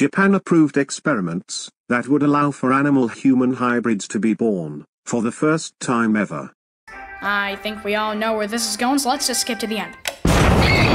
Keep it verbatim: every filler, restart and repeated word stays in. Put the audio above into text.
Japan approved experiments that would allow for animal-human hybrids to be born, for the first time ever. I think we all know where this is going, so let's just skip to the end.